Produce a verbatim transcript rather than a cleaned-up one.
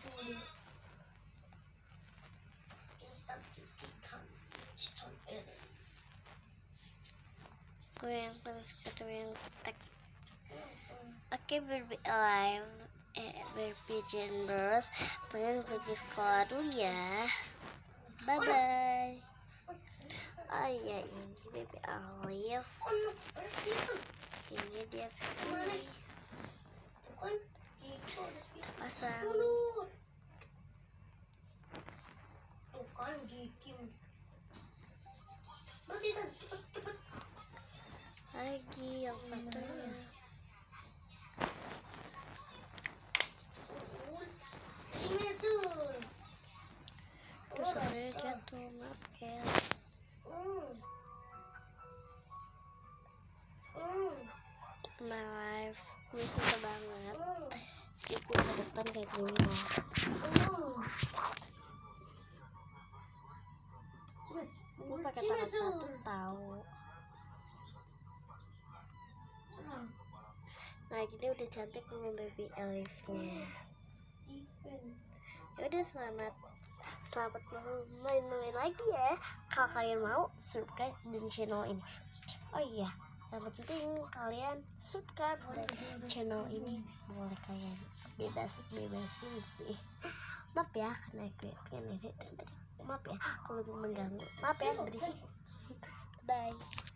Aku yang tulis, aku yang teks. Oke, Baby Alive, eh, Baby Desember, pengen pergi sekolah dulu ya. Bye bye. Oh iya, ini Baby Alive. Ini dia ini. Pasang. Tuh kan gigi. Lagi yang satunya. Terus saya jatuh, maaf guys. My life, gue suka banget. Jadi ke depan kayak gini. Gue pakai tangan satu tahu. Nah gini udah cantik dengan Baby Alive-nya. Ya udah, selamat selamat main-main lagi ya. Kalau kalian mau subscribe di channel ini. Oh iya, yang penting kalian subscribe dan channel ini. Boleh kalian bebas bebasin sih. Maaf ya karena kalian ini maaf ya kalau mengganggu. Maaf ya berisik. Bye.